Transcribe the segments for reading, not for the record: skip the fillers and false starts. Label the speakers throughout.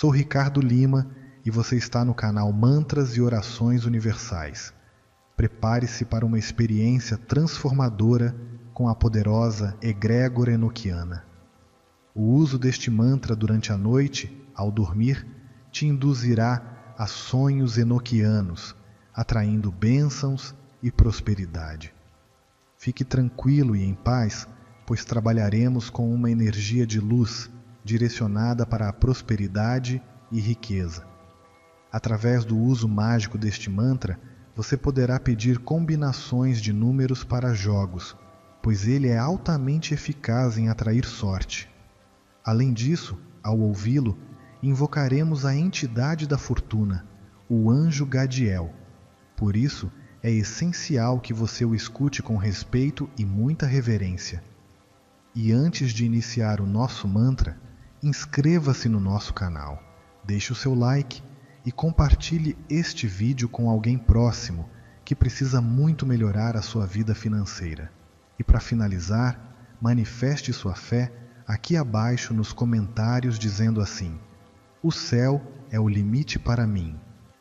Speaker 1: Sou Ricardo Lima e você está no canal Mantras e Orações Universais. Prepare-se para uma experiência transformadora com a poderosa egrégora enoquiana. O uso deste mantra durante a noite, ao dormir, te induzirá a sonhos enoquianos, atraindo bênçãos e prosperidade. Fique tranquilo e em paz, pois trabalharemos com uma energia de luz direcionada para a prosperidade e riqueza. Através do uso mágico deste mantra, você poderá pedir combinações de números para jogos, pois ele é altamente eficaz em atrair sorte. Além disso, ao ouvi-lo, invocaremos a entidade da fortuna, o anjo Gadiel. Por isso, é essencial que você o escute com respeito e muita reverência. E antes de iniciar o nosso mantra, inscreva-se no nosso canal, deixe o seu like e compartilhe este vídeo com alguém próximo que precisa muito melhorar a sua vida financeira. E para finalizar, manifeste sua fé aqui abaixo nos comentários dizendo assim: o céu é o limite para mim.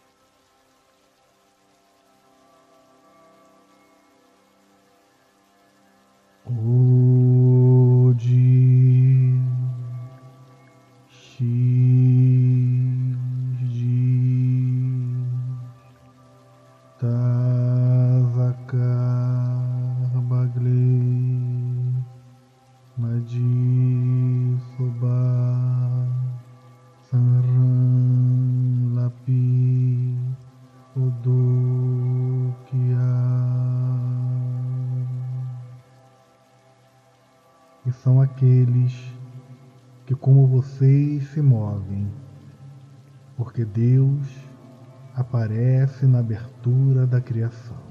Speaker 1: Odi Shiji Tazakar Bagley Maji Soba Sanran Lapi Odokia. E são aqueles que, como vocês, se movem, porque Deus aparece na abertura da criação.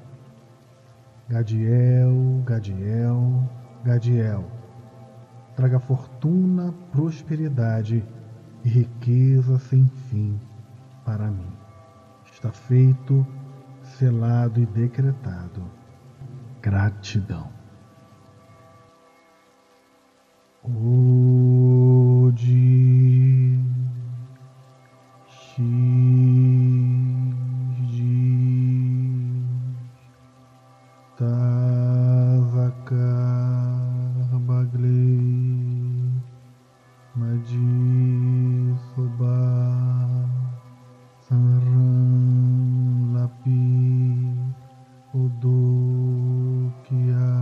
Speaker 1: Gadiel, Gadiel, Gadiel, traga fortuna, prosperidade e riqueza sem fim para mim. Está feito, selado e decretado. Gratidão. Odi Shiji Tazakar Bagley Maji Soba Sanran Lapi Odokia.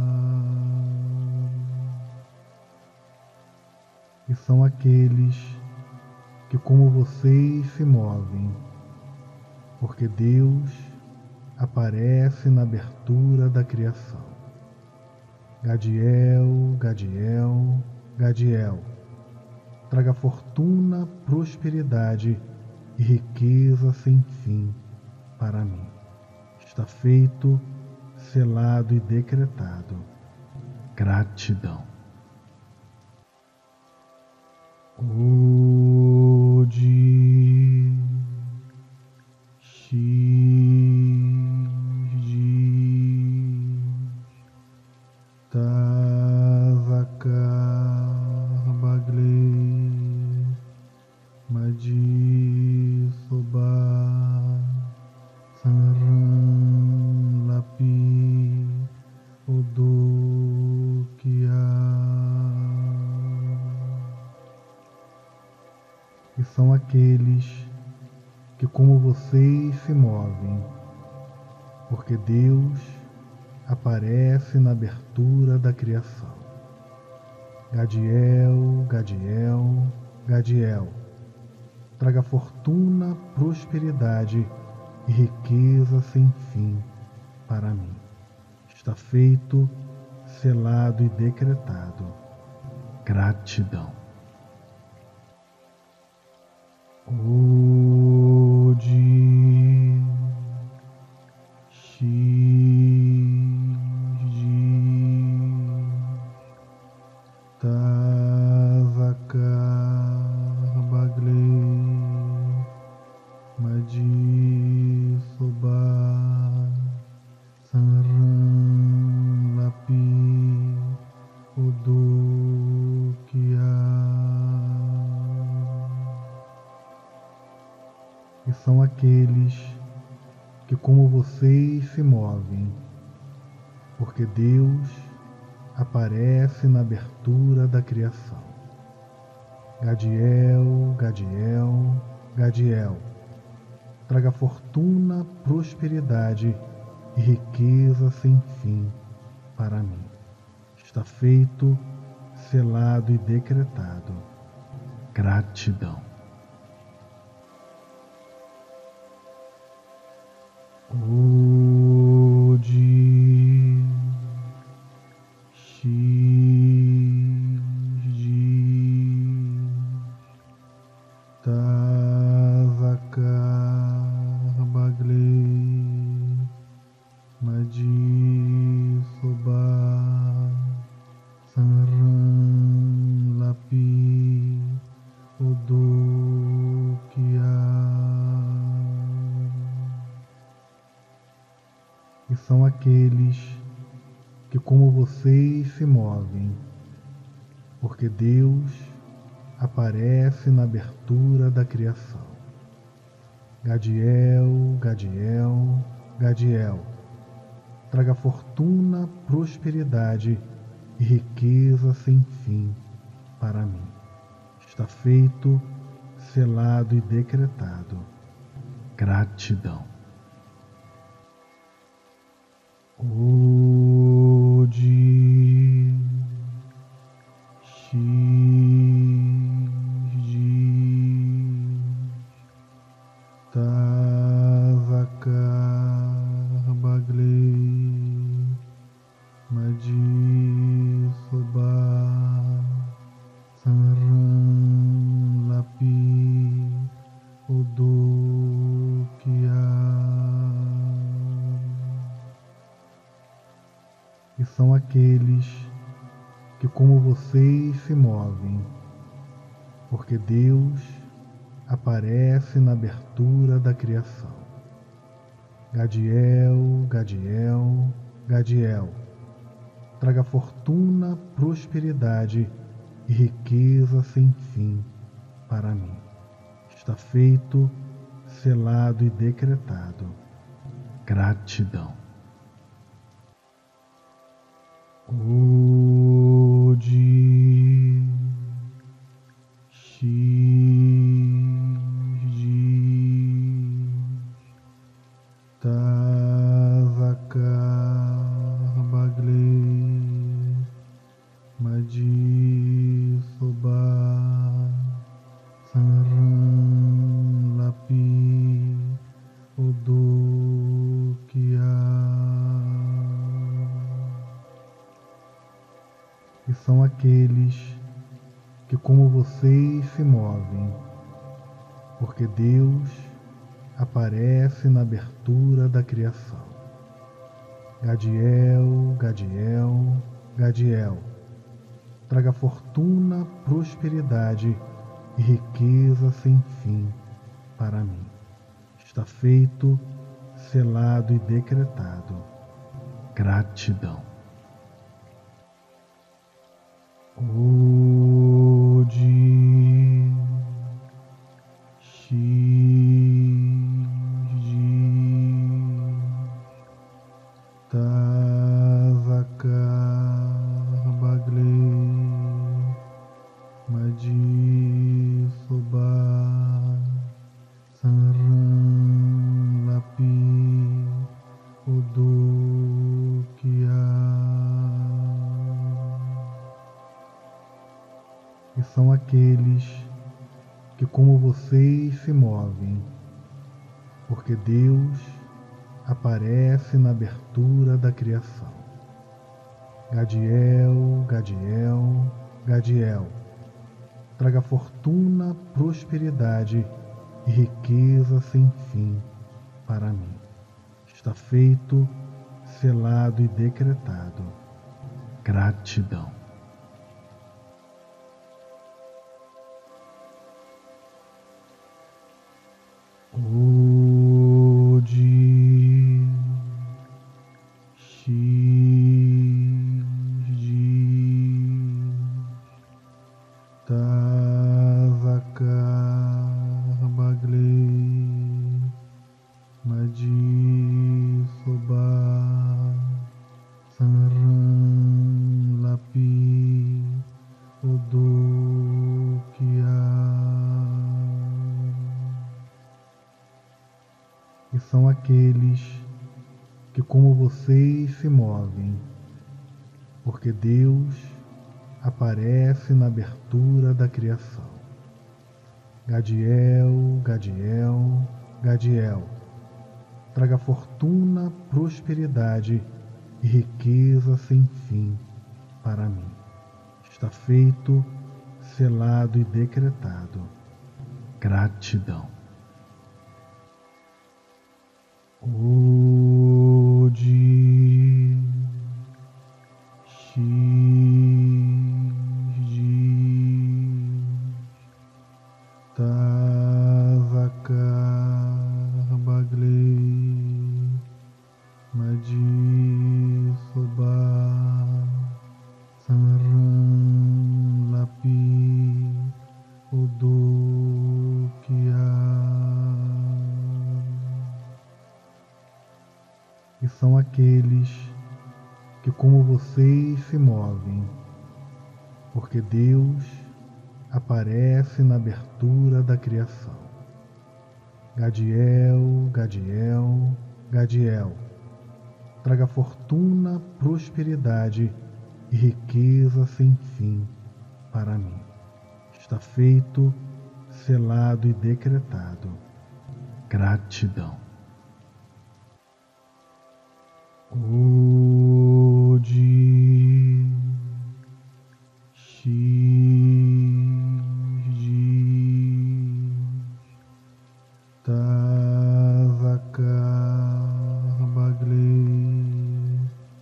Speaker 1: E são aqueles que, como vocês, se movem, porque Deus aparece na abertura da criação. Gadiel, Gadiel, Gadiel, traga fortuna, prosperidade e riqueza sem fim para mim. Está feito, selado e decretado. Gratidão. Odi Shiji Tazakar Bagley Maji Soba Sanran Lapi Odokia. E são aqueles que, como vocês, se movem, porque Deus aparece na abertura da criação. Gadiel, Gadiel, Gadiel, traga fortuna, prosperidade e riqueza sem fim para mim. Está feito, selado e decretado. Gratidão. Odi Shiji Tazakar Bagley Maji Soba Sanran Lapi Odokia. e são aqueles que, como vocês, se movem, porque Deus aparece na abertura da criação. Gadiel, Gadiel, Gadiel, traga fortuna, prosperidade e riqueza sem fim para mim. Está feito, selado e decretado. Gratidão. Odi, Shiji, Tazakar Baglei, Madi Soba, Sanran Lapi, Odokia. E são aqueles que, como vocês, se movem, porque Deus aparece na abertura da criação. Gadiel, Gadiel, Gadiel, traga fortuna, prosperidade e riqueza sem fim para mim. Está feito, selado e decretado. Gratidão. Odi, Shiji, Tazakar Baglei, Madi Soba, Sanran Lapi, Odokia. E são aqueles que, como vocês, se movem, porque Deus aparece na abertura da criação. Gadiel, Gadiel, Gadiel, traga fortuna, prosperidade e riqueza sem fim para mim. Está feito, selado e decretado. Gratidão. Odi, Shiji, Tazakar Baglei, Madi Soba, Sanran Lapi, Odokia. E são aqueles que, como vocês, se movem, porque Deus aparece na abertura da criação. Gadiel, Gadiel, Gadiel, traga fortuna, prosperidade e riqueza sem fim para mim. Está feito, selado e decretado. Gratidão. Odi, Shiji, Tazakar Baglei, Madi Soba, Sanran Lapi, Odokia. E são aqueles que, como vocês, se movem, porque Deus aparece na abertura da criação. Gadiel, Gadiel, Gadiel, traga fortuna, prosperidade e riqueza sem fim para mim. Está feito, selado e decretado. Gratidão. Odi, Shiji, Tazakar Baglei, são aqueles que, como vocês, se movem, porque Deus aparece na abertura da criação. Gadiel, Gadiel, Gadiel, traga fortuna, prosperidade e riqueza sem fim para mim. Está feito, selado e decretado. Gratidão. Odi Shiji Tazakar Baglei Madi Soba Sanran Lapi Odukia. E são aqueles que, como vocês, se movem, porque Deus aparece na abertura da criação. Gadiel, Gadiel, Gadiel, traga fortuna, prosperidade e riqueza sem fim para mim. Está feito, selado e decretado. Gratidão. Odi Shiji Tazakar Baglei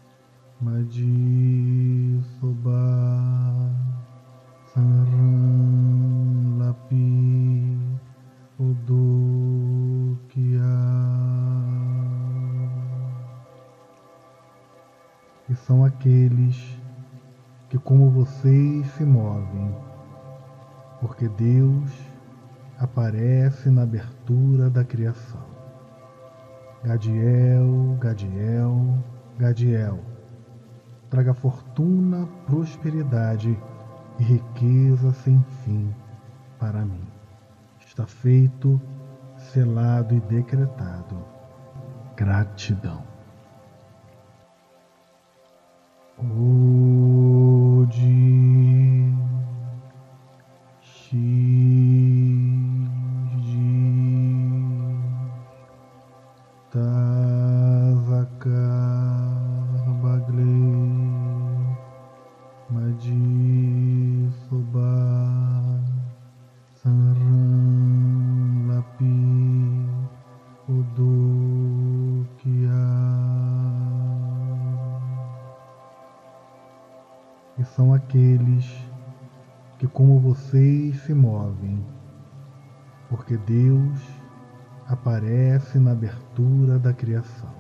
Speaker 1: Madi Soba Sanran Lapi Odukia. E são aqueles que, como vocês, se movem, porque Deus aparece na abertura da criação. Gadiel, Gadiel, Gadiel, traga fortuna, prosperidade e riqueza sem fim para mim. Está feito, selado e decretado. Gratidão. Odi Shiji Tazakar Baglei Madi Soba Sanran Lapi Odukia. E são aqueles que, como vocês, se movem, porque Deus aparece na abertura da criação.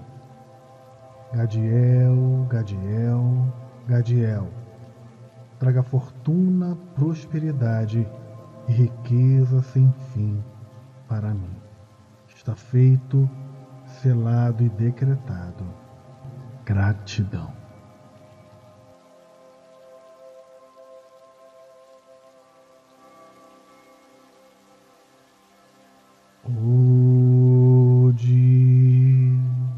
Speaker 1: Gadiel, Gadiel, Gadiel, traga fortuna, prosperidade e riqueza sem fim para mim. Está feito, selado e decretado. Gratidão. Odi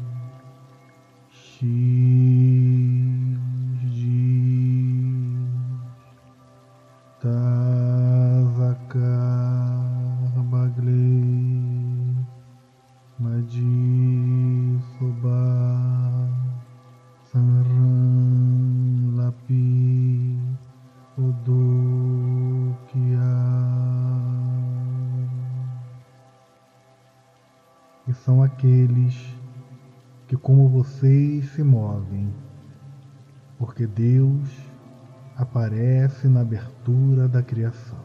Speaker 1: Shiji Tazakar Baglei Madi Soba Sanran Lapi Odukia. E são aqueles que, como vocês, se movem, porque Deus aparece na abertura da criação.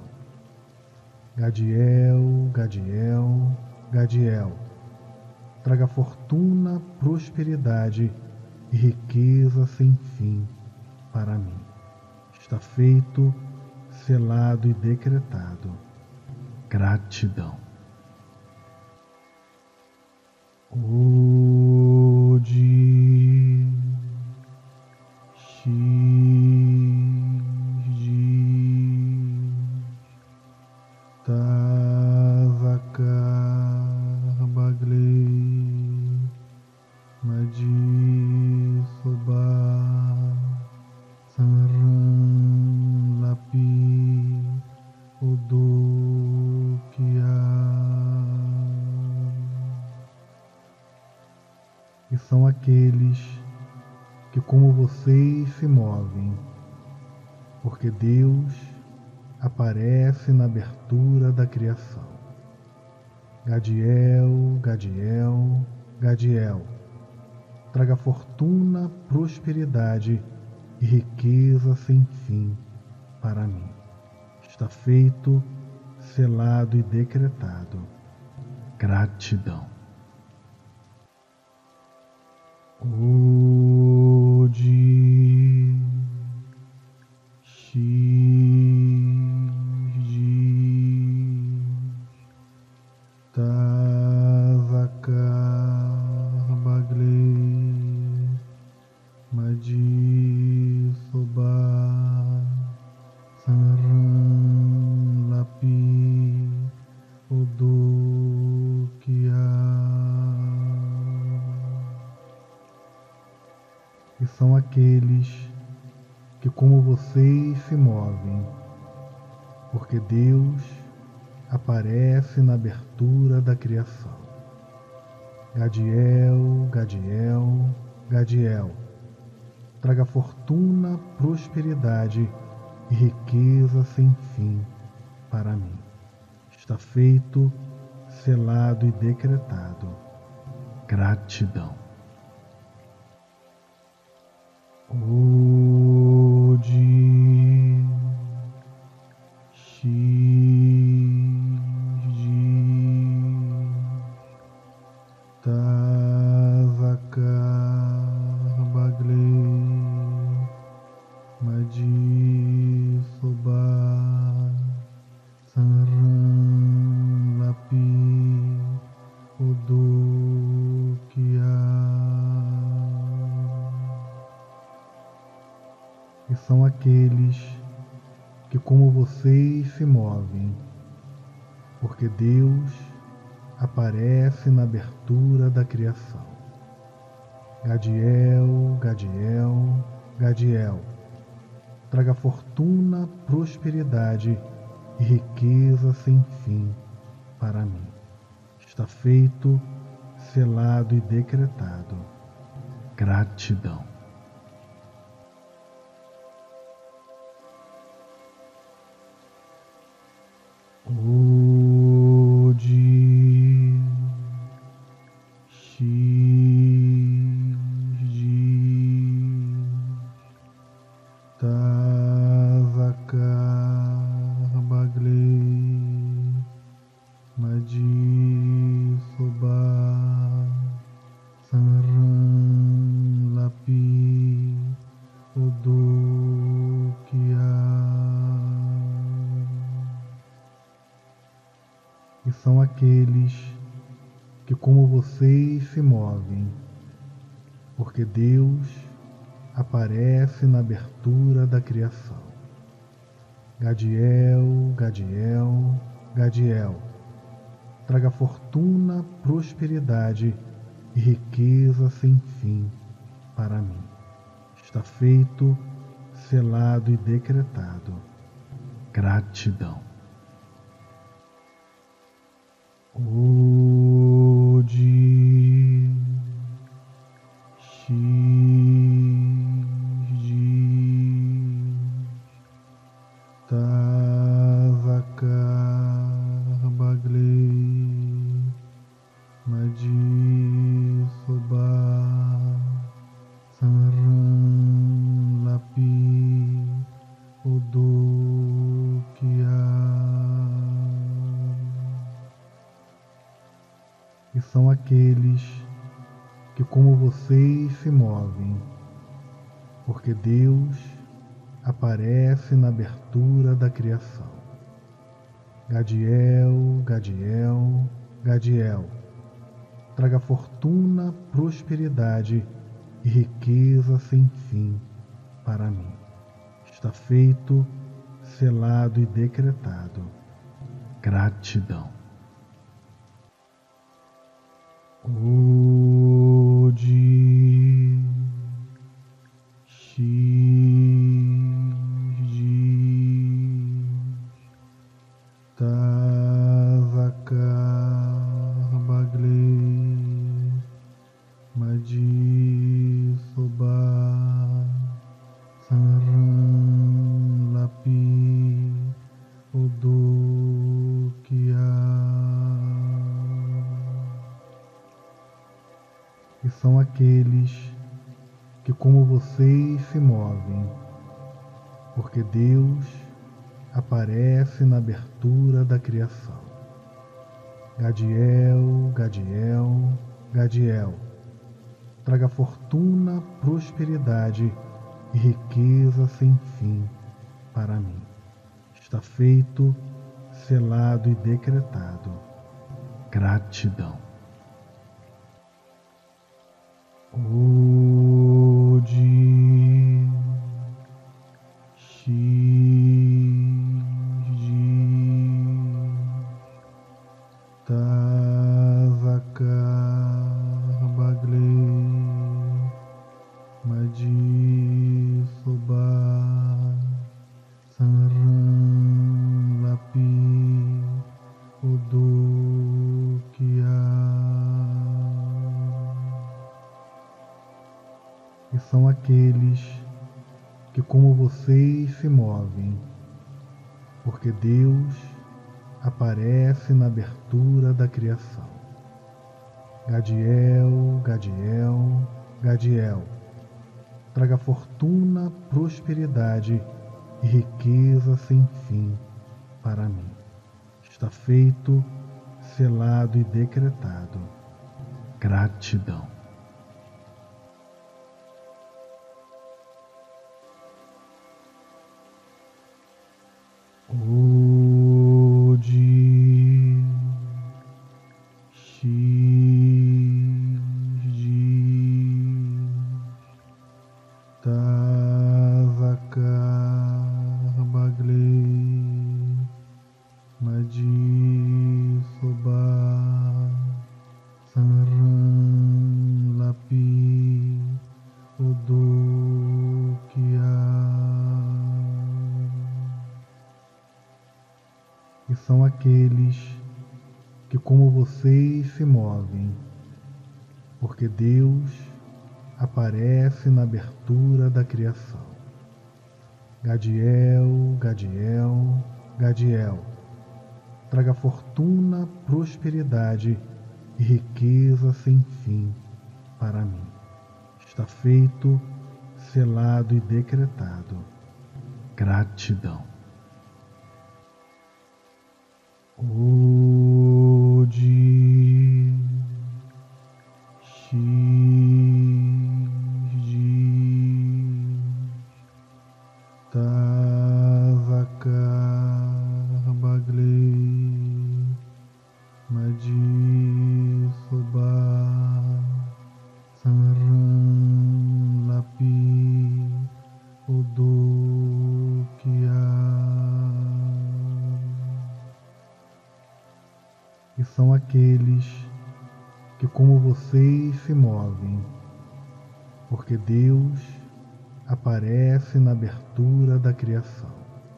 Speaker 1: Gadiel, Gadiel, Gadiel, traga fortuna, prosperidade e riqueza sem fim para mim. Está feito, selado e decretado. Gratidão. Odi Shiji Tazakar Baglei são aqueles que, como vocês, se movem, porque Deus aparece na abertura da criação. Gadiel, Gadiel, Gadiel, traga fortuna, prosperidade e riqueza sem fim para mim. Está feito, selado e decretado. Gratidão. Odi Shiji Tazakar Bagle Madi Soba Sanran Lapi Odokia. E são aqueles que, como vocês, se movem, porque Deus aparece na abertura da criação. Gadiel, Gadiel, Gadiel, traga fortuna, prosperidade e riqueza sem fim para mim. Está feito, selado e decretado. Gratidão. Odi Shiji Tazakar Bagle Madi Soba Sanran Lapi Odokia. E são aqueles que, como vocês, se movem, porque Deus aparece na abertura da criação. Gadiel, Gadiel, Gadiel, traga fortuna, prosperidade e riqueza sem fim para mim. Está feito, selado e decretado. Gratidão. Odi Shiji Tazakar Bagle Madi Soba Sanran Lapi Odokia. E são aqueles que, como vocês, se movem, porque Deus aparece na abertura da criação. Gadiel, Gadiel, Gadiel, traga fortuna, prosperidade e riqueza sem fim para mim. Está feito, selado e decretado. Gratidão. Odi Shiji Tazakar Bagle Madi Soba Sanran Lapi Odokia. E são aqueles que, como vocês, se movem, porque Deus aparece na abertura da criação. Gadiel, Gadiel, Gadiel, traga fortuna, prosperidade e riqueza sem fim para mim. Está feito, selado e decretado. Gratidão. Odi Shiji Tazakar Bagle Madi são aqueles que, como vocês, se movem, porque Deus aparece na abertura da criação. Gadiel, Gadiel, Gadiel, traga fortuna, prosperidade e riqueza sem fim para mim. Está feito, selado e decretado. Gratidão. Odi Shiji Tazakar Bagle Madi Soba Sanran Lapi Odukia. E são aqueles que, como vocês, se movem, porque Deus aparece na abertura da criação. Gadiel, Gadiel, Gadiel, traga fortuna, prosperidade e riqueza sem fim para mim. Está feito, selado e decretado. Gratidão. Odi Shiji Tazakar Bagle Madi Soba Sanran Lapi Odukia. E são aqueles que, como vocês, se movem, porque Deus aparece na abertura da criação. Gadiel, Gadiel, Gadiel, traga fortuna, prosperidade e riqueza sem fim para mim. Está feito, selado e decretado. Gratidão. Odi Shiji Tazakar Bagle Madi Soba Sanran Lapi Odukia. E são aqueles que, como vocês, se movem, porque Deus aparece na abertura da criação.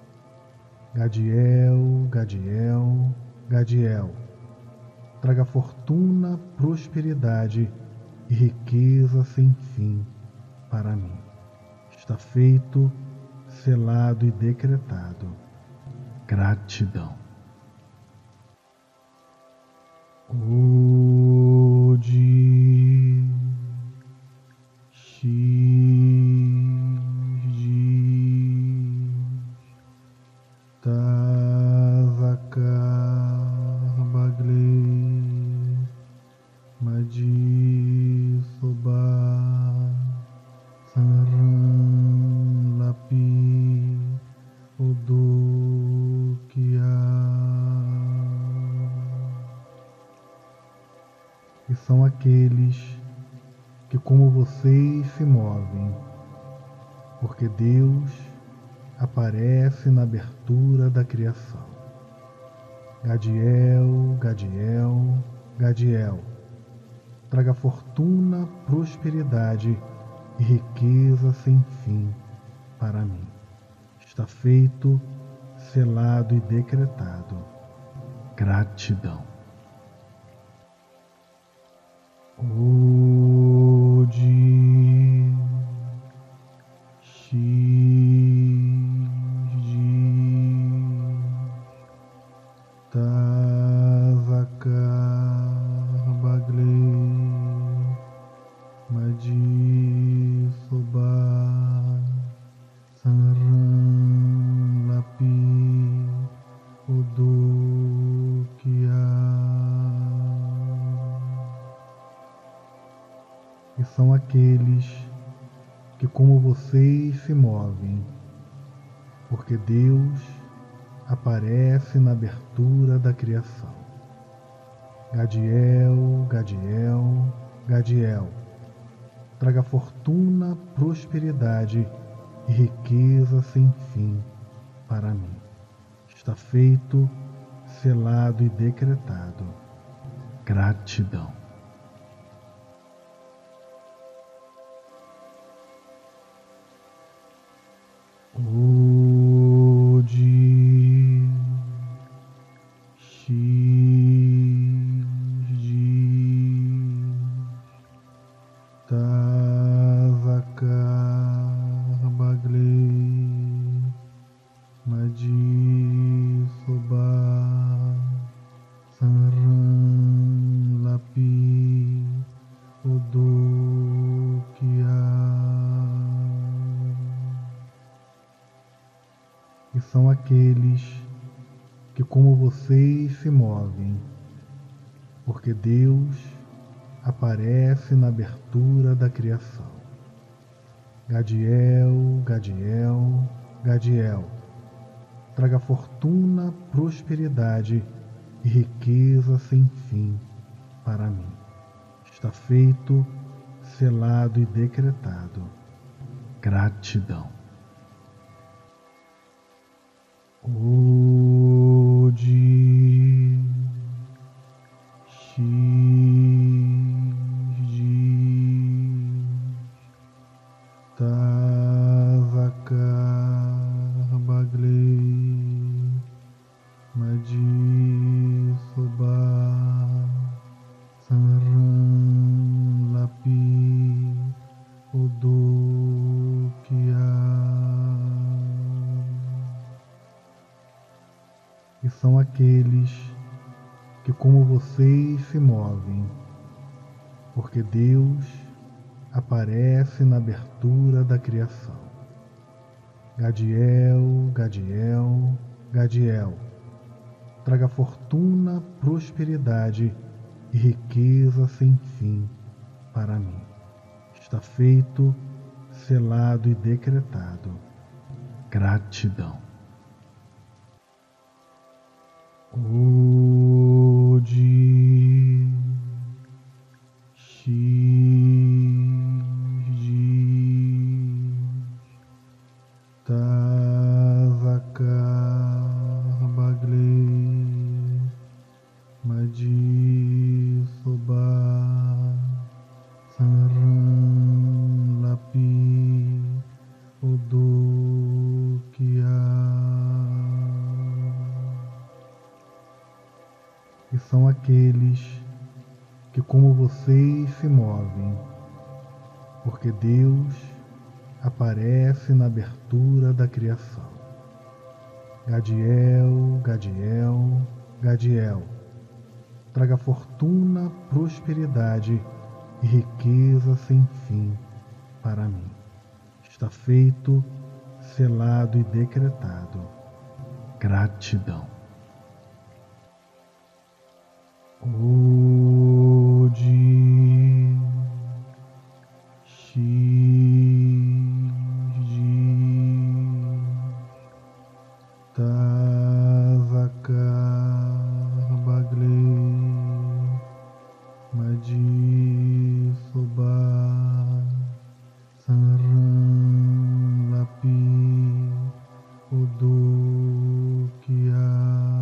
Speaker 1: Gadiel, Gadiel, Gadiel, traga fortuna, prosperidade e riqueza sem fim para mim. Está feito, selado e decretado. Gratidão. Odi Shiji Tazakar Bagle Madi Soba Sanran Lapi Odukia. E são aqueles que, como vocês, se movem, porque Deus aparece na abertura da criação. Gadiel, Gadiel, Gadiel, traga fortuna, prosperidade e riqueza sem fim para mim. Está feito, selado e decretado. Gratidão. Odi Shiji Tazakar Bagle são aqueles que, como vocês, se movem, porque Deus aparece na abertura da criação. Gadiel, Gadiel, Gadiel, traga fortuna, prosperidade e riqueza sem fim para mim. Está feito, selado e decretado. Gratidão. Odi Shiji Tazakar Bagley Madi Soba Sanran Lapi Odokia. E são aqueles que, como vocês, se movem, porque Deus aparece na abertura da criação. Gadiel, Gadiel, Gadiel, traga fortuna, prosperidade e riqueza sem fim para mim. Está feito, selado e decretado. Gratidão. Odi Shiji Tazakar Bagley Madi Soba Sanran Lapi Odokia. E são aqueles que, como vocês, se movem, porque Deus aparece na abertura da criação. Gadiel, Gadiel, Gadiel, traga fortuna, prosperidade e riqueza sem fim para mim. Está feito, selado e decretado. Gratidão. Odi Shiji Tazakar Bagley Madi Soba Sanran Lapi Odokia. E são aqueles que, como vocês, se movem, porque Deus aparece na abertura da criação. Gadiel, Gadiel, Gadiel, traga fortuna, prosperidade e riqueza sem fim para mim. Está feito, selado e decretado. Gratidão. Odi Shiji Tazakar Bagley Madi Soba Sanran Lapi Odokia.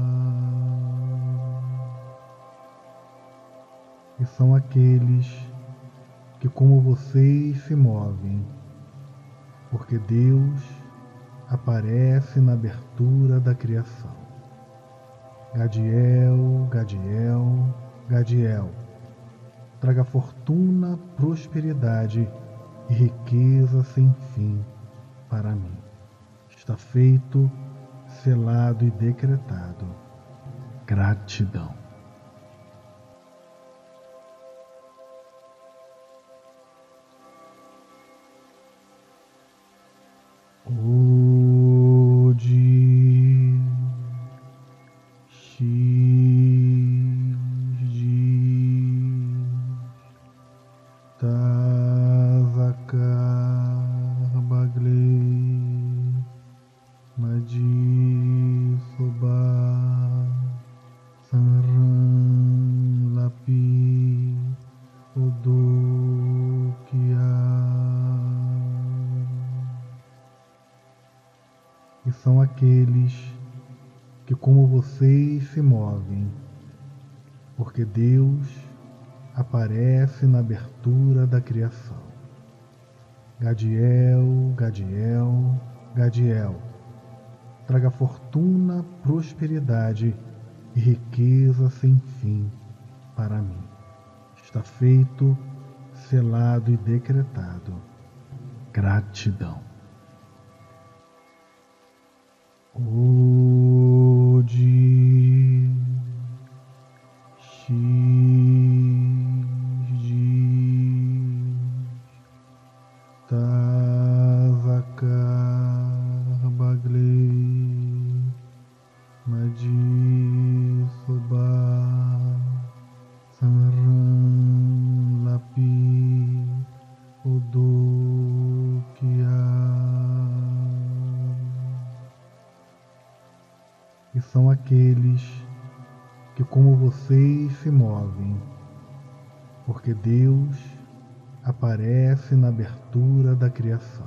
Speaker 1: E são aqueles que, como vocês, se movem, porque Deus aparece na abertura da criação. Gadiel, Gadiel, Gadiel, traga fortuna, prosperidade e riqueza sem fim para mim. Está feito, selado e decretado. Gratidão. Odi Shiji Tazakar como vocês se movem, porque Deus aparece na abertura da criação. Gadiel, Gadiel, Gadiel, traga fortuna, prosperidade e riqueza sem fim para mim. Está feito, selado e decretado. Gratidão. Odi Shiji Tazakar Baglei Maji Soba Sanran Lapi Odokia. E são aqueles que, como vocês, se movem, porque Deus aparece na abertura da criação.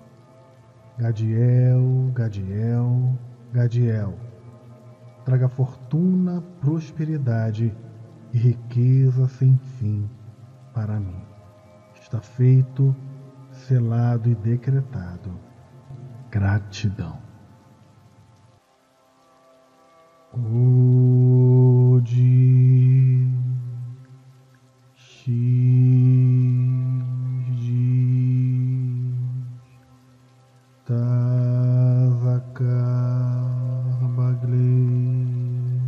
Speaker 1: Gadiel, Gadiel, Gadiel, traga fortuna, prosperidade e riqueza sem fim para mim. Está feito, selado e decretado. Gratidão. Odi Shiji Tazakar Baglei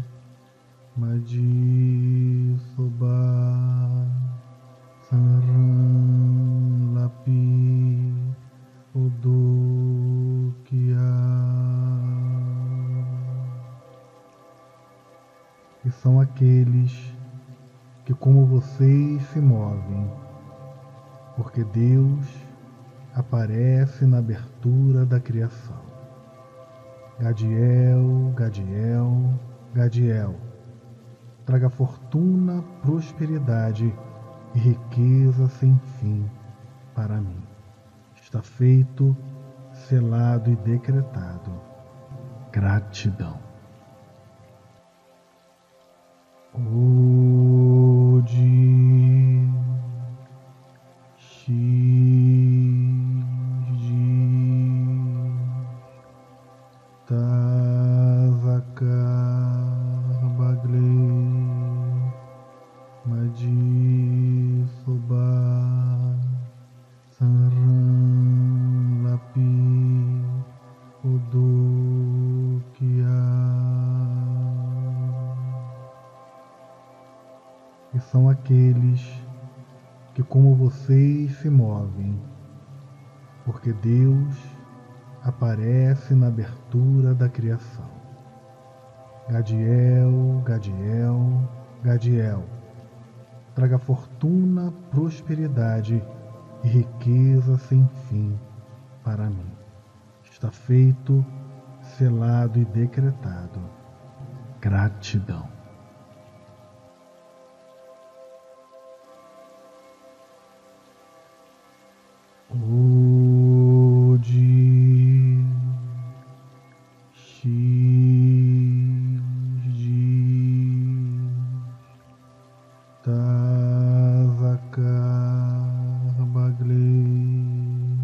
Speaker 1: Maji Soba Sanran Lapi Odokia. E são aqueles que, como vocês, se movem, porque Deus aparece na abertura da criação. Gadiel, Gadiel, Gadiel, traga fortuna, prosperidade e riqueza sem fim para mim. Está feito, selado e decretado. Gratidão. Odi Shiji Tazakar Baglei Maji Soba Sanran Lapi Odokia. E são aqueles que, como vocês, se movem, porque Deus aparece na abertura da criação. Gadiel, Gadiel, Gadiel, traga fortuna, prosperidade e riqueza sem fim para mim. Está feito, selado e decretado. Gratidão. Odi Shiji Tazakar Baglei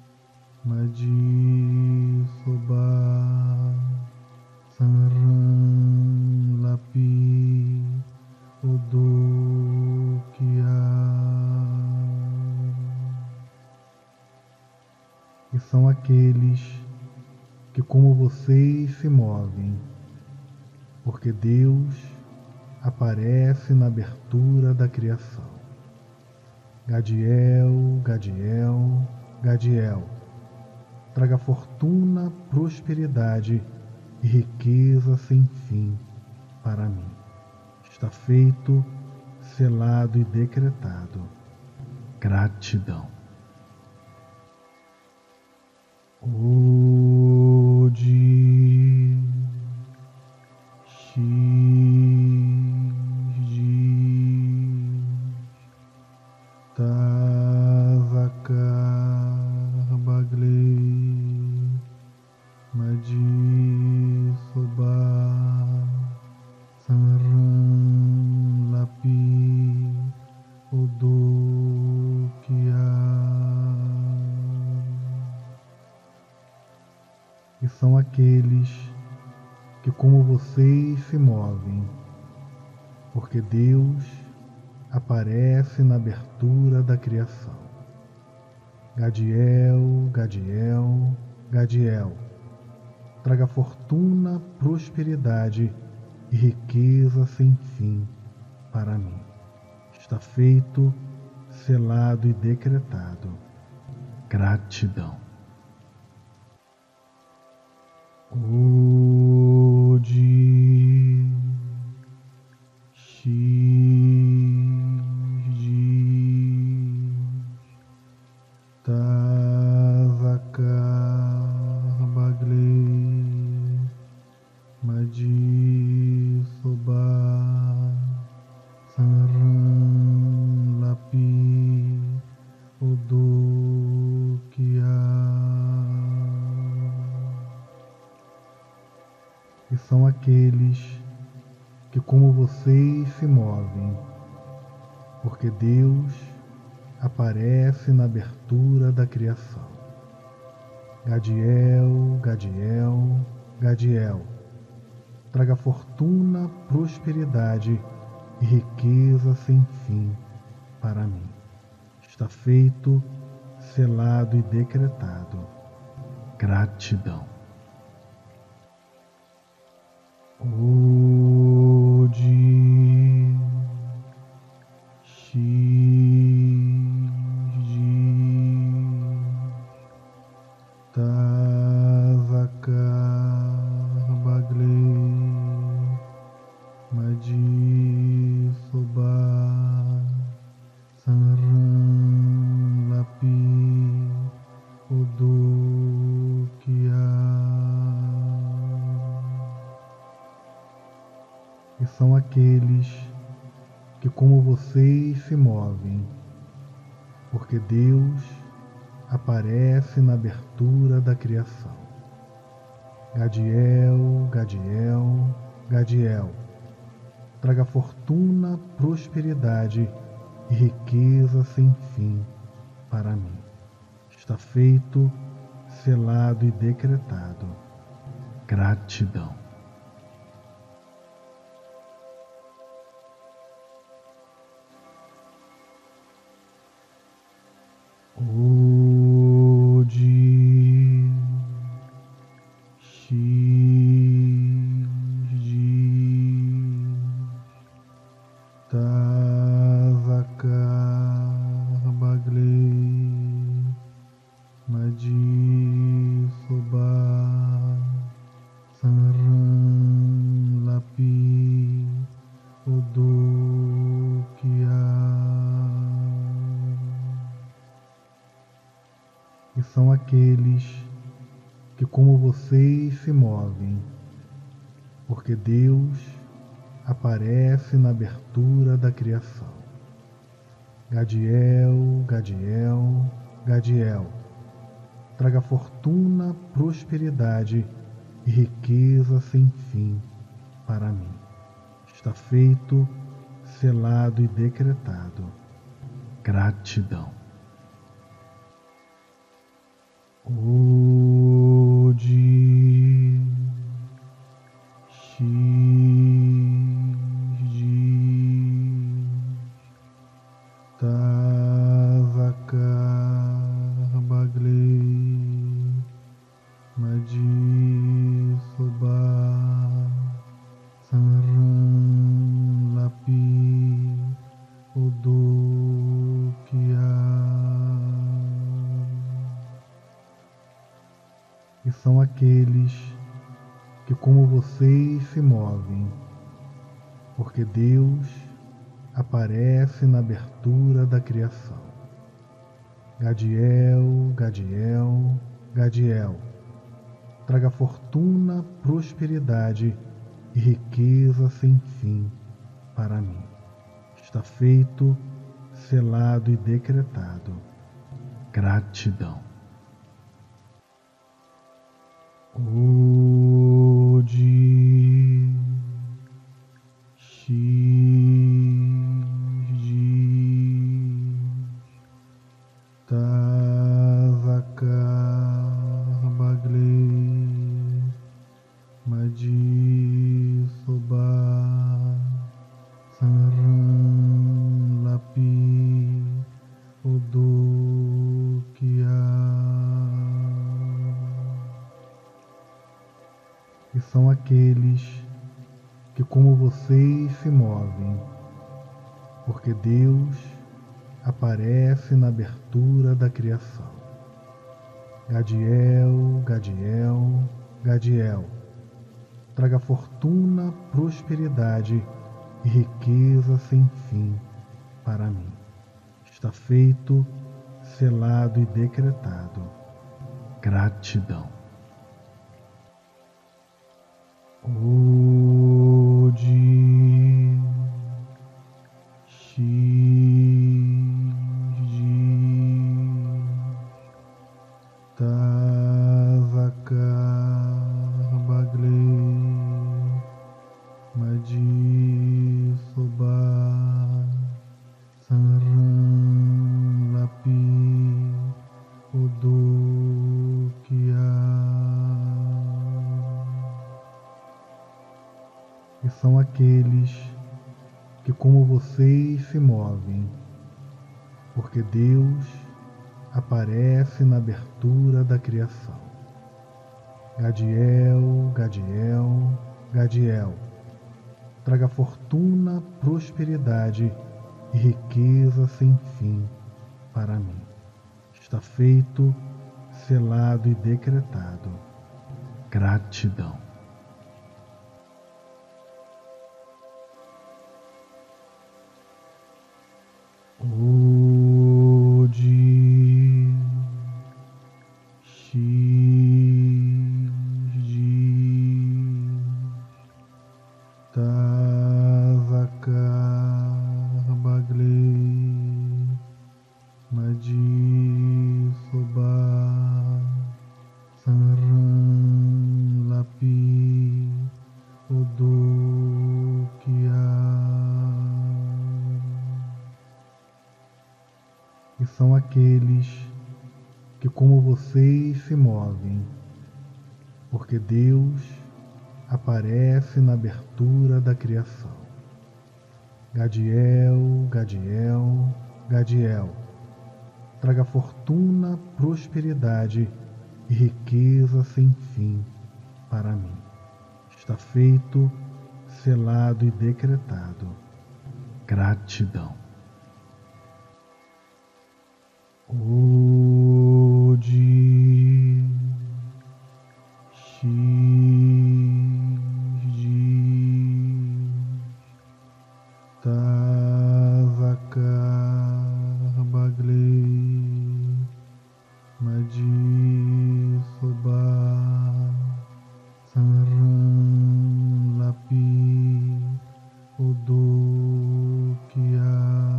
Speaker 1: Maji Soba Sanran Lapi Odokia. E são aqueles que, como vocês, se movem, porque Deus aparece na abertura da criação. Gadiel, Gadiel, Gadiel, traga fortuna, prosperidade e riqueza sem fim para mim. Está feito, selado e decretado. Gratidão. Odi Shiji Tazakar Baglei Maji Soba aqueles que, como vocês, se movem, porque Deus aparece na abertura da criação. Gadiel, Gadiel, Gadiel, traga fortuna, prosperidade e riqueza sem fim para mim. Está feito, selado e decretado. Gratidão. Odi Shiji Tazakar Bagle Madi Soba Sanran Lapi Odukia. E são aqueles que, como vocês, se movem, porque Deus aparece na abertura da criação. Gadiel, Gadiel, Gadiel, traga fortuna, prosperidade e riqueza sem fim para mim. Está feito, selado e decretado. Gratidão. Odi Shiji Tazakar Bagle Madi Soba Sanran Lapi Odukia. E são aqueles que, como vocês, se movem, porque Deus aparece na abertura da criação. Gadiel, Gadiel, Gadiel, traga fortuna, prosperidade e riqueza sem fim para mim. Está feito, selado e decretado. Gratidão. Odi Shiji Tazakar Bagle Madi Soba Sanran Lapi Odukia. E são aqueles que, como vocês, se movem, porque Deus aparece na abertura da criação. Gadiel, Gadiel, Gadiel, traga fortuna, prosperidade e riqueza sem fim para mim. Está feito, selado e decretado. Gratidão. Odi Shiji Tazakar Bagle Madi Soba Sanran Lapi Odukia. E são aqueles que, como vocês, se movem, porque Deus aparece na abertura da criação. Gadiel, Gadiel, Gadiel, traga fortuna, prosperidade e riqueza sem fim para mim. Está feito, selado e decretado. Gratidão. Odi Shiji Tazakar Bagle como vocês se movem, porque Deus aparece na abertura da criação. Gadiel, Gadiel, Gadiel, traga fortuna, prosperidade e riqueza sem fim para mim. Está feito, selado e decretado. Gratidão. Odi Shiji Tazakar Bagle Madi Soba Sanran Lapi Odukia. E são aqueles que, como vocês, se movem, porque Deus aparece na abertura da criação. Gadiel, Gadiel, Gadiel, traga fortuna, prosperidade e riqueza sem fim para mim. Está feito, selado e decretado. Gratidão. Odi Shiji Tazakar Bagle Madi Soba Sanran Lapi Odukia. E são aqueles que, como vocês, se movem, porque Deus aparece na abertura da criação. Gadiel, Gadiel, Gadiel, traga fortuna, prosperidade e riqueza sem fim para mim. Está feito, selado e decretado. Gratidão. Odi Shiji Tazakar Bagle Madi Soba Sanran Lapi Odukia.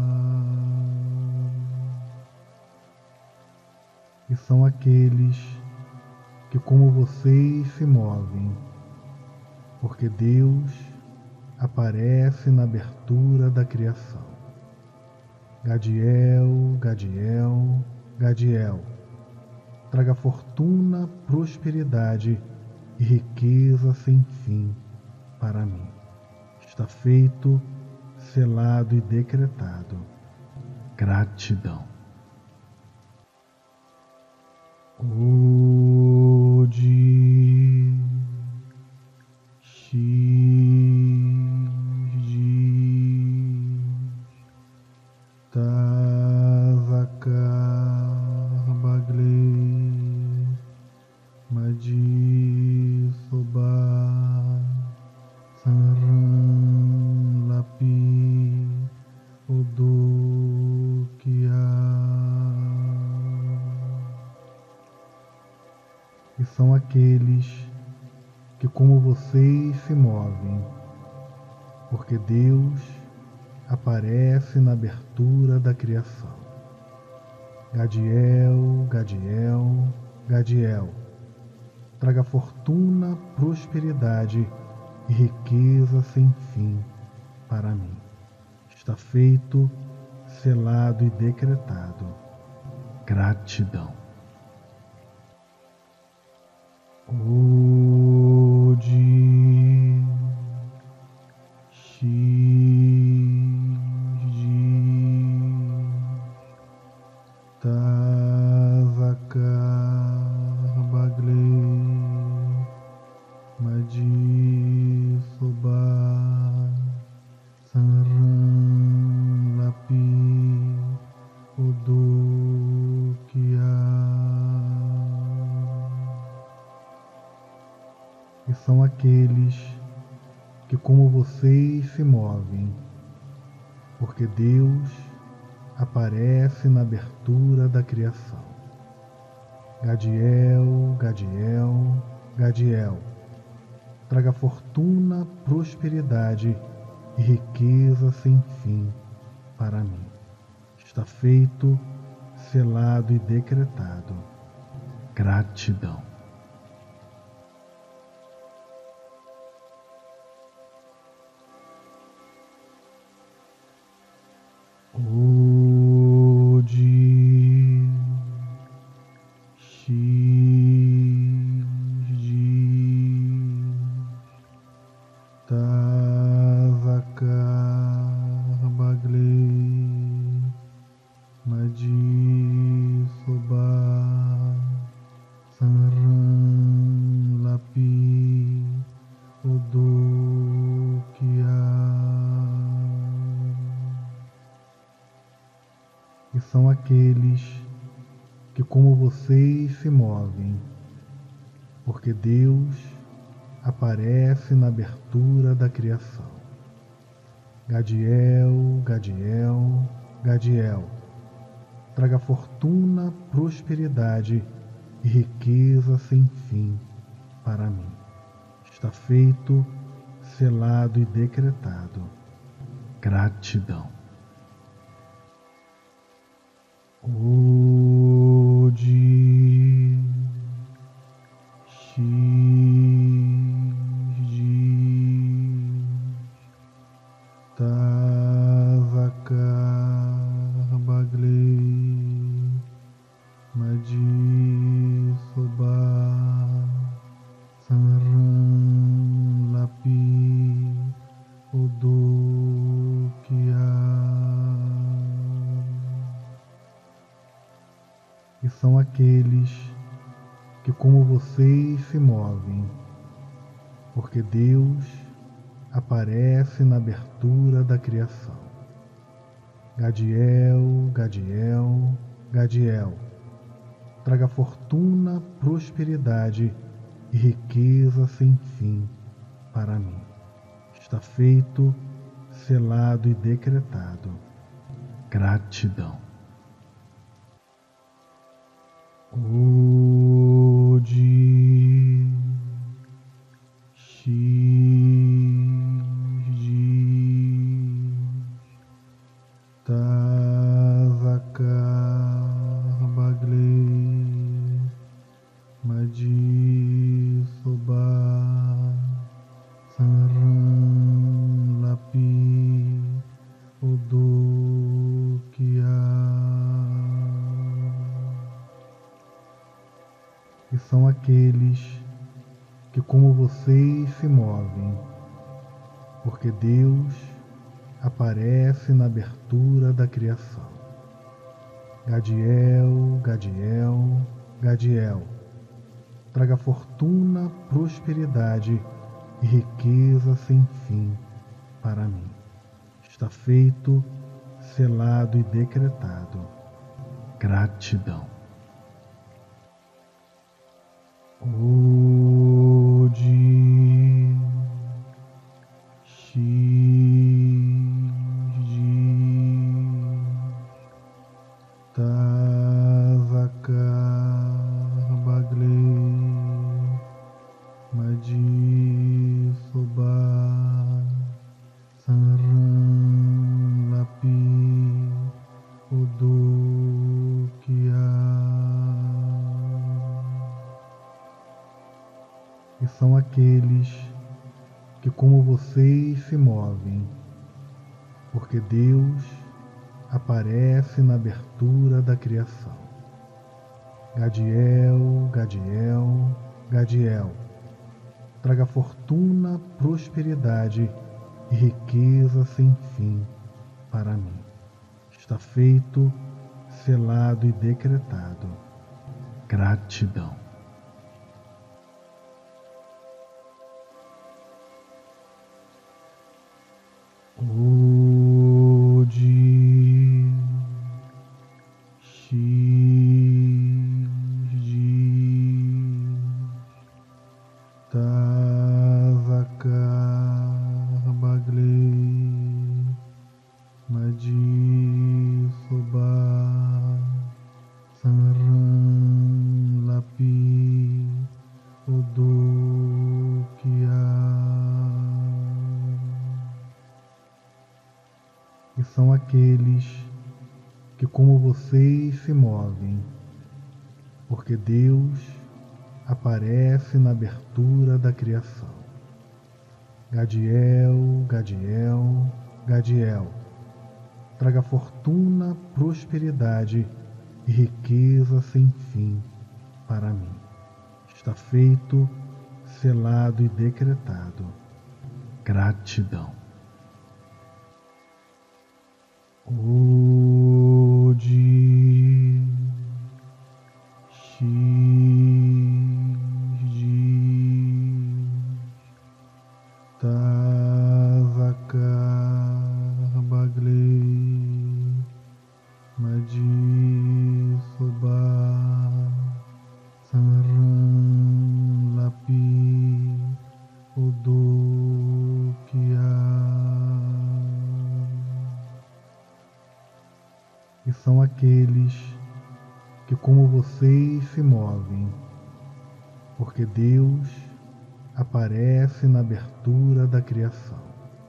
Speaker 1: E são aqueles que, como vocês, se movem, porque Deus aparece na abertura da criação. Gadiel, Gadiel, Gadiel, traga fortuna, prosperidade e riqueza sem fim para mim. Está feito, selado e decretado. Gratidão. Odi Shiji Tazakar Bagle Madi Soba Sanran Lapi Odukia. E são aqueles que, como vocês, se movem, porque Deus aparece na abertura da criação. Gadiel, Gadiel, Gadiel, traga fortuna, prosperidade e riqueza sem fim para mim. Está feito, selado e decretado. Gratidão. Odi Shiji Tazakar Bagle Madi Soba vocês se movem, porque Deus aparece na abertura da criação. Gadiel, Gadiel, Gadiel, traga fortuna, prosperidade e riqueza sem fim para mim. Está feito, selado e decretado. Gratidão. Odi, Shiji, Tazakar Bagley, Madi Soba, Sanran Lapi, Odokia. E são aqueles que, como vocês, se movem, porque Deus aparece na abertura da criação. Gadiel, Gadiel, Gadiel, traga fortuna, prosperidade e riqueza sem fim para mim. Está feito, selado e decretado. Gratidão. Odi, Shiji, Tazakar Bagley, Madi Soba, Sanran Lapi, Odokia. E são aqueles que, como vocês, se movem, porque Deus aparece na abertura da criação. Gadiel, Gadiel, Gadiel, traga fortuna, prosperidade e riqueza sem fim para mim. Está feito, selado e decretado. Gratidão. Odi, Shiji, Tazakar Bagley, Madi Soba, Sanran Lapi, Odokia. E são aqueles que, como vocês, se movem, porque Deus aparece na abertura da criação. Gadiel, Gadiel, Gadiel, traga fortuna, prosperidade e riqueza sem fim para mim. Está feito, selado e decretado. Gratidão. Odi, Shiji, Tazakar Bagley, Madi Soba, Sanran Lapi, Odokia. E são aqueles que, como vocês, se movem, porque Deus aparece na abertura da criação. Gadiel, Gadiel, Gadiel, traga fortuna, prosperidade e riqueza sem fim para mim. Está feito, selado e decretado. Gratidão. Odi, Shiji, Tazakar Bagley, Madi Soba Sanran Lapi Odukia. E são aqueles que, como vocês, se movem, porque Deus aparece na abertura da criação. Gadiel, Gadiel, Gadiel, traga fortuna, prosperidade e riqueza sem fim para mim. Está feito, selado e decretado. Gratidão. Odi Shiji Tazakar Baglei Madi Soba Sanran Lapi Odukia. E são aqueles que, como vocês, se movem, porque Deus aparece na abertura da criação.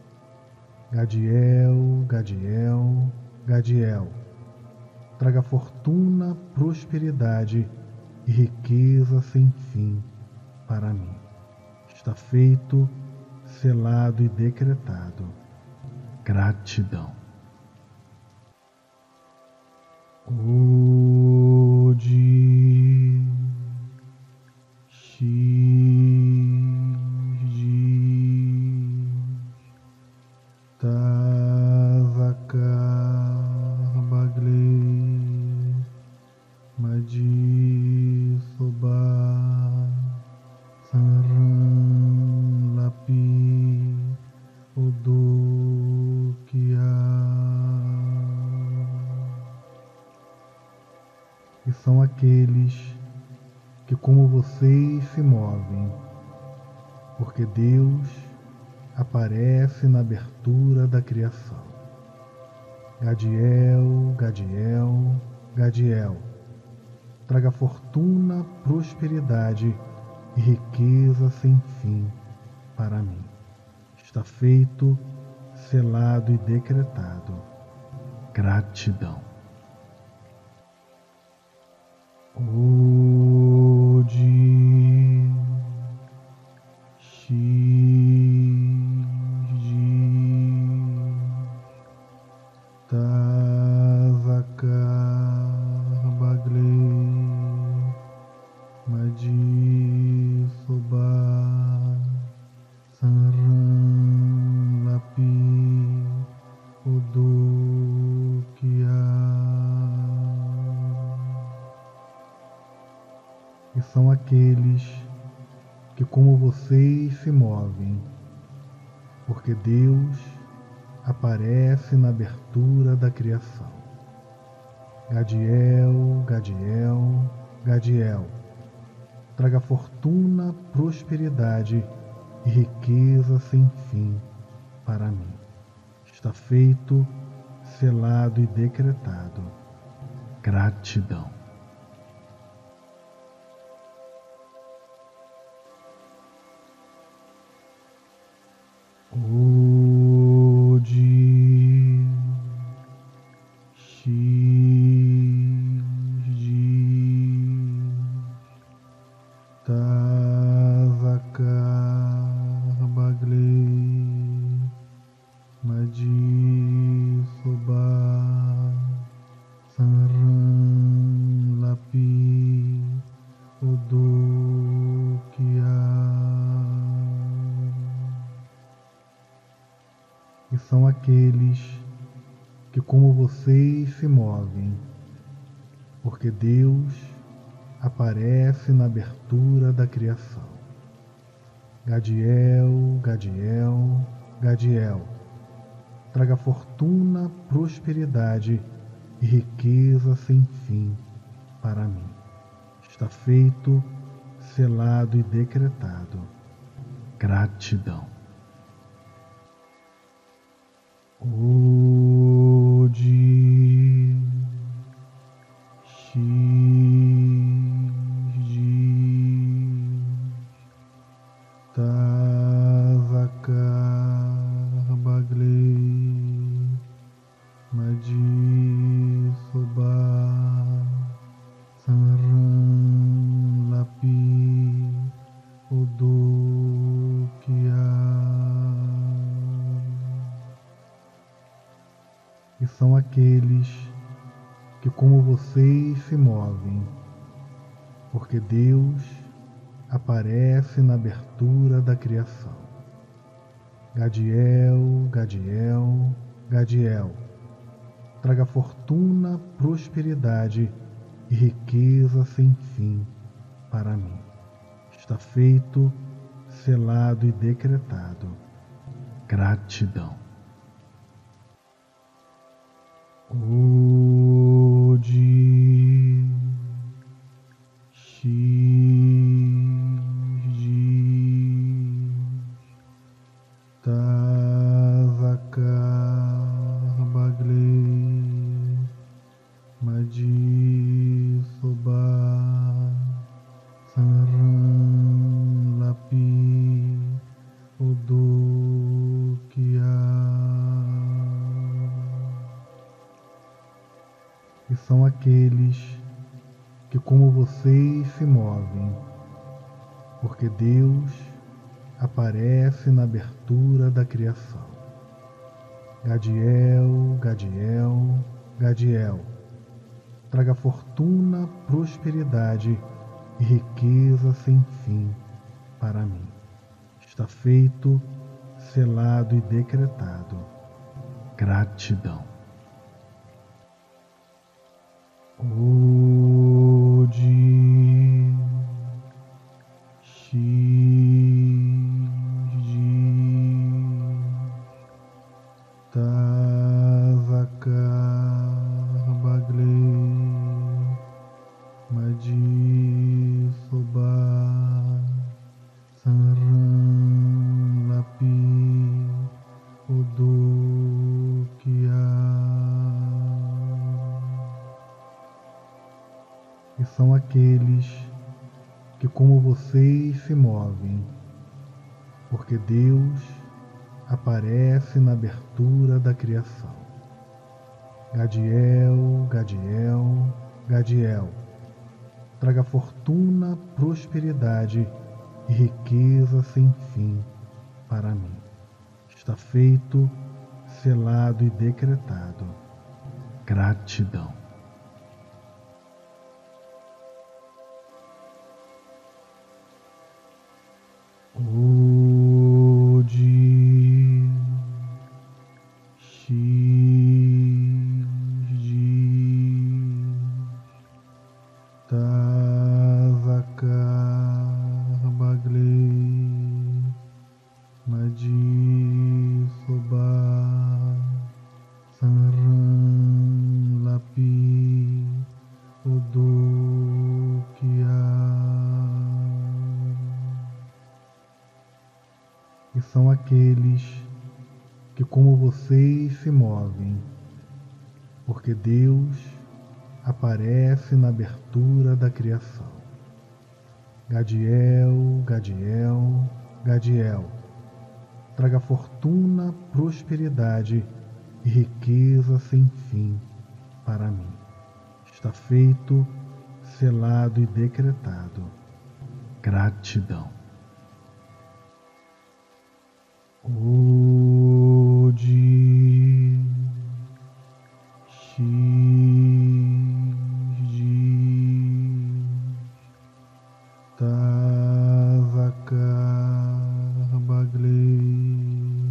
Speaker 1: Gadiel, Gadiel, Gadiel, traga fortuna, prosperidade e riqueza sem fim para mim. Está feito, selado e decretado. Gratidão. Odi Shiji Tazakar Baglei Madi Soba Sanran Lapi Odukia. E são aqueles que, como vocês, se movem, porque Deus aparece na abertura da criação. Gadiel, Gadiel, Gadiel, traga fortuna, prosperidade e riqueza sem fim para mim. Está feito, selado e decretado. Gratidão. Odi Shiji Tazakar Baglei Madi Soba Sanran Lapi Odukia. E são aqueles que, como vocês, se movem, porque Deus aparece na abertura da criação. Gadiel, Gadiel, Gadiel, traga fortuna, prosperidade e riqueza sem fim para mim. Está feito, selado e decretado. Gratidão. Odi Shiji Tazakar Baglei Madi Soba Sanran Lapi Odukia. E são aqueles que, como vocês, se movem, porque Deus aparece na abertura da criação. Gadiel, Gadiel, Gadiel, traga fortuna, prosperidade e riqueza sem fim para mim. Está feito, selado e decretado. Gratidão. e são aqueles que, como vocês, se movem, porque Deus aparece na abertura da criação. Gadiel, Gadiel, Gadiel, traga fortuna, prosperidade e riqueza sem fim para mim. Está feito, selado e decretado. Gratidão. Odi Shiji Tazakar Bagle Madi Soba Sanran Lapi Odukia. E são aqueles que, como vocês, se movem, porque Deus aparece na abertura da criação. Gadiel, Gadiel, Gadiel, traga fortuna, prosperidade e riqueza sem fim para mim. Está feito, selado e decretado. Gratidão. Odi Shiji Tazakar Bagle Madi Soba Sanran Lapi Odukia. E são aqueles que, como vocês, se movem, porque Deus aparece na abertura da criação. Gadiel, Gadiel, Gadiel, traga fortuna, prosperidade e riqueza sem fim para mim. Está feito, selado e decretado. Gratidão. Odi Shiji Tazakar Bagle Madi Soba Sanran Lapi Odukia. E são aqueles que, como vocês, se movem, porque Deus aparece na abertura da criação. Gadiel, Gadiel, Gadiel, traga fortuna, prosperidade e riqueza sem fim para mim. Está feito, selado e decretado. Gratidão. Odi Shiji Tazakar Bagle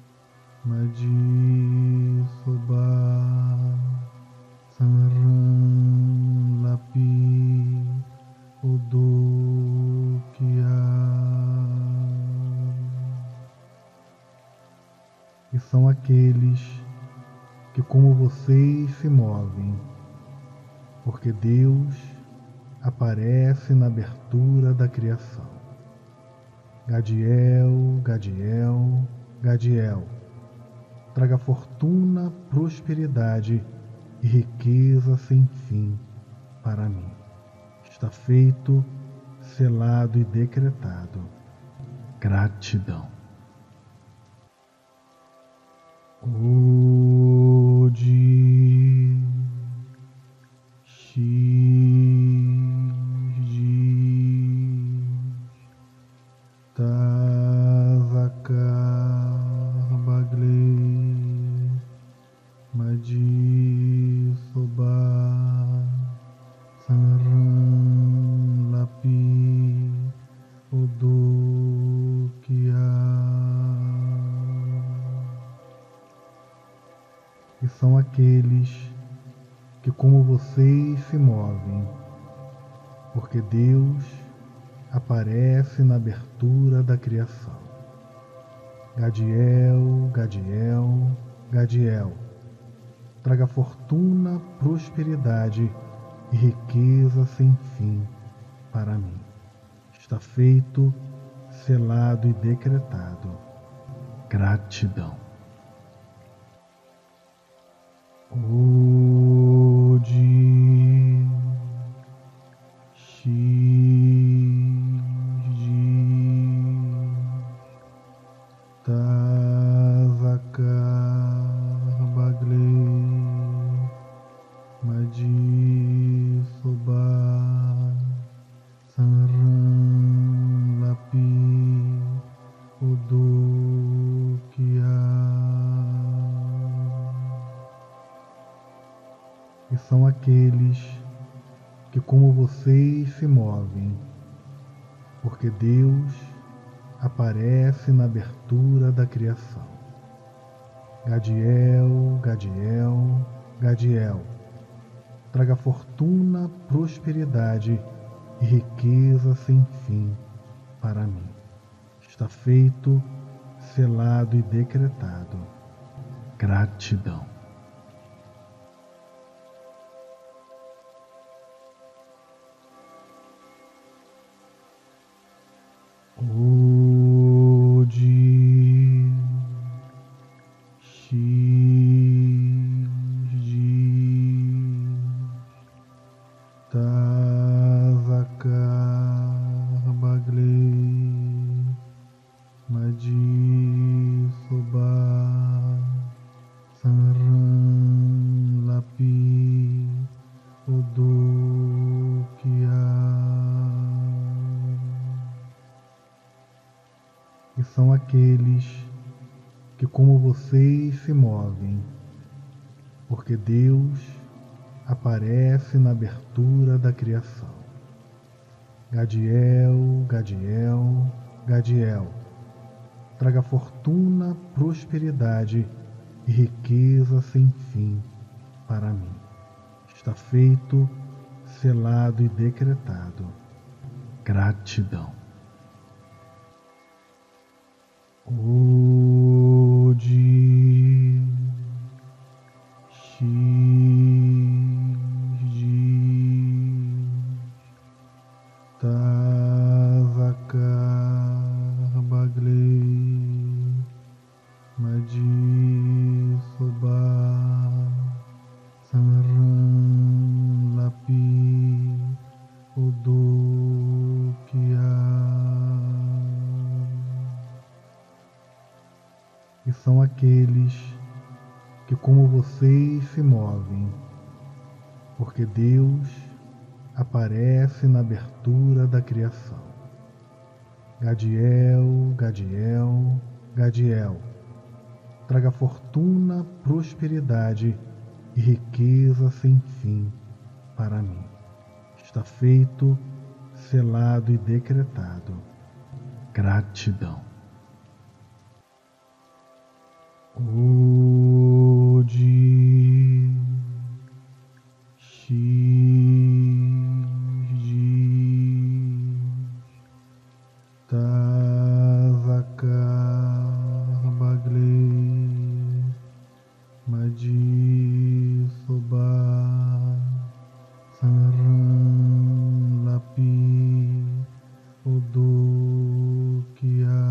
Speaker 1: Madi Soba Sanran Lapi Odukia. E são aqueles que, como vocês, se movem, porque Deus aparece na abertura da criação. Gadiel, Gadiel, Gadiel, traga fortuna, prosperidade e riqueza sem fim para mim. Está feito, selado e decretado. Gratidão. Odi Shiji Tazakar Bagle Madi e são aqueles que, como vocês, se movem, porque Deus aparece na abertura da criação. Gadiel, Gadiel, Gadiel, traga fortuna, prosperidade e riqueza sem fim para mim. Está feito, selado e decretado. Gratidão. Odi Shiji Tazakar Bagle Madi Soba Sanran Lapi Udukia. E são aqueles que, como vocês, se movem, porque Deus aparece na abertura da criação. Gadiel, Gadiel, Gadiel, traga fortuna, prosperidade e riqueza sem fim para mim. Está feito, selado e decretado. Gratidão. Odi Shiji Tazakar Bagle Madi Soba Sanran Lapi Udukia. E são aqueles que, como vocês, se movem, porque Deus aparece na abertura da criação. Gadiel, Gadiel, Gadiel, traga fortuna, prosperidade e riqueza sem fim para mim. Está feito, selado e decretado. Gratidão. Odi Shiji Tazakar Bagle Madi Soba Sanran Lapi Udukia. E são aqueles que, como vocês, se movem, porque Deus aparece na abertura da criação. Gadiel, Gadiel, Gadiel, traga fortuna, prosperidade e riqueza sem fim para mim. Está feito, selado e decretado. Gratidão. Odi Shiji Tazakar Bagle Madi Soba Sanran Lapi Udukia.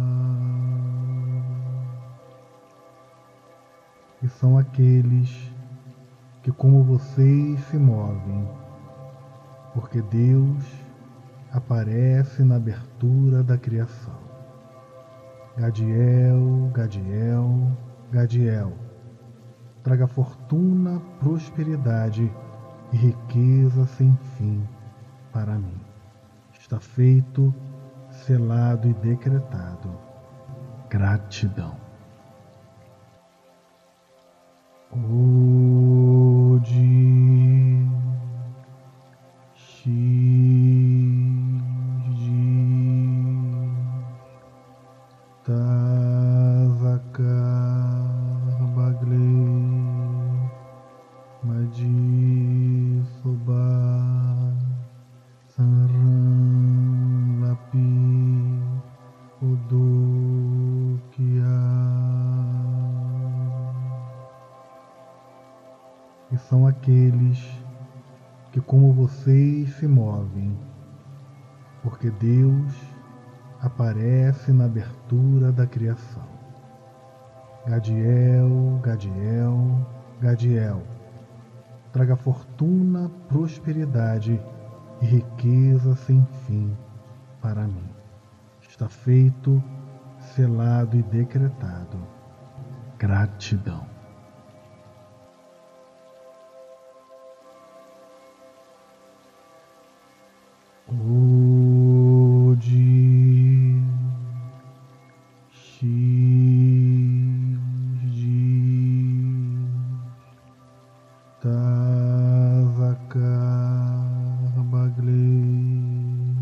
Speaker 1: E são aqueles que, como vocês, se movem, porque Deus aparece na abertura da criação. Gadiel, Gadiel, Gadiel, traga fortuna, prosperidade e riqueza sem fim para mim. Está feito, selado e decretado. Gratidão. Odi Shiji Tazakar Bagle e são aqueles que, como vocês, se movem, porque Deus aparece na abertura da criação. Gadiel, Gadiel, Gadiel, traga fortuna, prosperidade e riqueza sem fim para mim. Está feito, selado e decretado. Gratidão. Odi Shiji Tazakar Baglei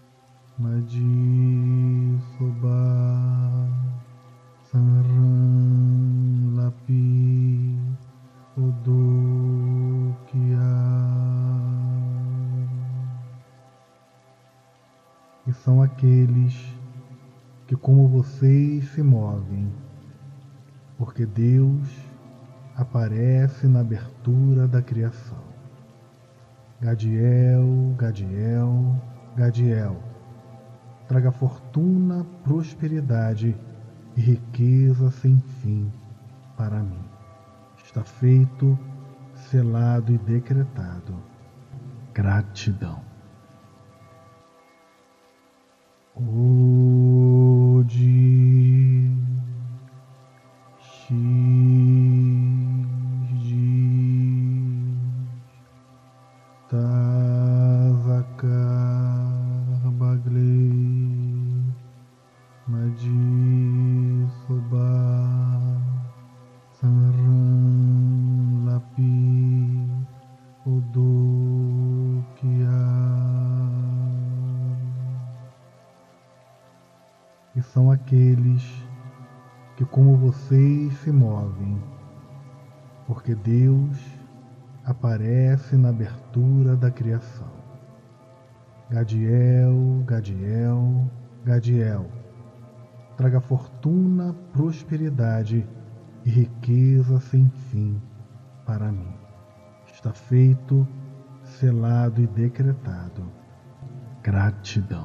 Speaker 1: Madi Soba Sanran Lapi Odokia. E são aqueles que, como vocês, se movem, porque Deus aparece na abertura da criação. Gadiel, Gadiel, Gadiel, traga fortuna, prosperidade e riqueza sem fim para mim. Está feito, selado e decretado. Gratidão. Odi Shiji Tazakar Baglei Madi Soba Sanran Lapi Odokia. E são aqueles que, como vocês, se movem, porque Deus aparece na abertura da criação. Gadiel, Gadiel, Gadiel, traga fortuna, prosperidade e riqueza sem fim para mim. Está feito, selado e decretado. Gratidão.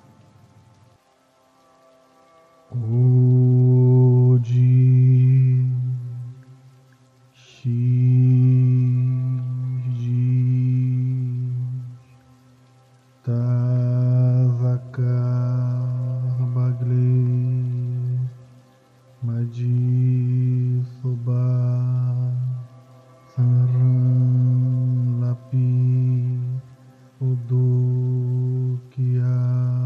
Speaker 1: Odi Shiji Tazakar Baglei Madi Soba Sanran Lapi Odokia.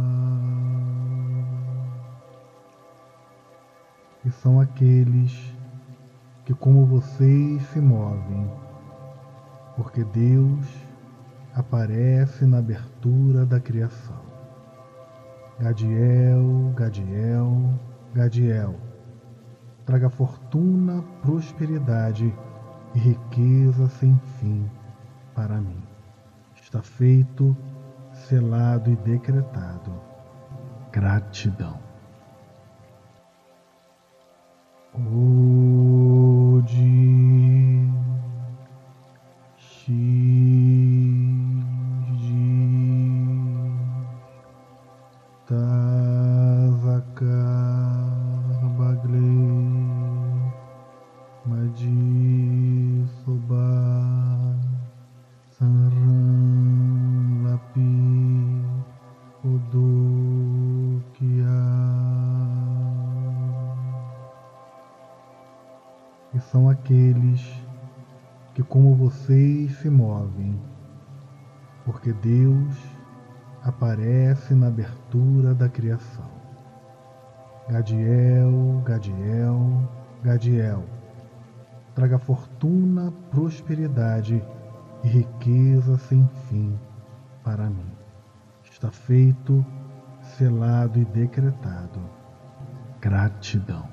Speaker 1: E são aqueles que, como vocês, se movem, porque Deus aparece na abertura da criação. Gadiel, Gadiel, Gadiel, traga fortuna, prosperidade e riqueza sem fim para mim. Está feito, selado e decretado. Gratidão. Odi Shiji Tazakar Baglei Madi Soba Sanran Lapi Odokia. E são aqueles que, como vocês, se movem, porque Deus aparece na abertura da criação. Gadiel, Gadiel, Gadiel, traga fortuna, prosperidade e riqueza sem fim para mim. Está feito, selado e decretado. Gratidão.